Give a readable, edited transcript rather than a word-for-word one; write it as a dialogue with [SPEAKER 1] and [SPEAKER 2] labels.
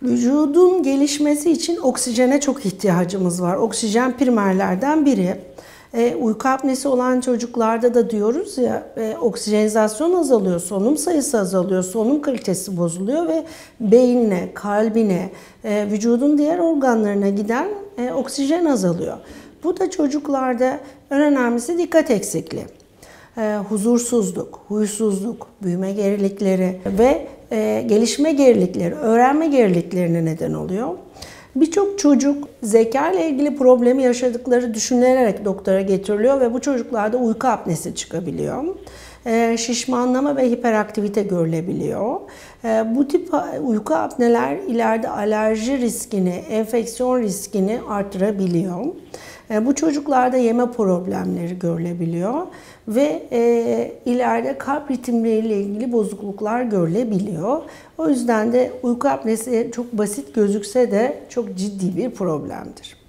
[SPEAKER 1] Vücudun gelişmesi için oksijene çok ihtiyacımız var. Oksijen primerlerden biri. Uyku apnesi olan çocuklarda da diyoruz ya, oksijenizasyon azalıyor, solunum sayısı azalıyor, solunum kalitesi bozuluyor ve beynine, kalbine, vücudun diğer organlarına giden oksijen azalıyor. Bu da çocuklarda en önemlisi dikkat eksikliği. Huzursuzluk, huysuzluk, büyüme gerilikleri ve gelişme gerilikleri, öğrenme geriliklerine neden oluyor. Birçok çocuk zeka ile ilgili problemi yaşadıkları düşünülerek doktora getiriliyor ve bu çocuklarda uyku apnesi çıkabiliyor. Şişmanlama ve hiperaktivite görülebiliyor. Bu tip uyku apneler ileride alerji riskini, enfeksiyon riskini artırabiliyor. Bu çocuklarda yeme problemleri görülebiliyor ve ileride kalp ritimleriyle ilgili bozukluklar görülebiliyor. O yüzden de uyku apnesi çok basit gözükse de çok ciddi bir problemdir.